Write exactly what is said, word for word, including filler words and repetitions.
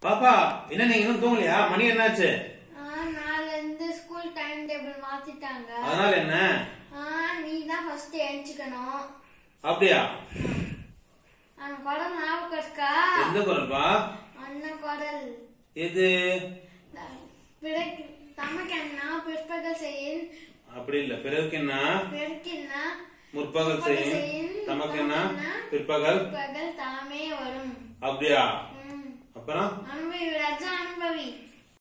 பாப்பா என்ன நீங்க இன்னும் தூங்கலையா? மணி என்னாச்சு? நாளைல இருந்து ஸ்கூல் டைம் டேபிள் மாத்திட்டாங்க. அதனால என்ன? நீ தான் ஃபர்ஸ்ட் எழுந்திக்கணும். அப்படியா? அந்த குரல் ஞாபகம் இருக்கா? எந்த குரல்பா? அண்ணன் குரல். எது? தமக்கென்னா பிற்பகல் செய்யும். அப்படி இல்ல, பிறகுக்கென்னா பிறகுக்கென்னா முற்பகல் செய்யும், தமக்கென்னா பிற்பகல் பிற்பகல் தாமே வரும். அப்படியா? அப்புறம் அனுபவி ராஜா அனுபவி.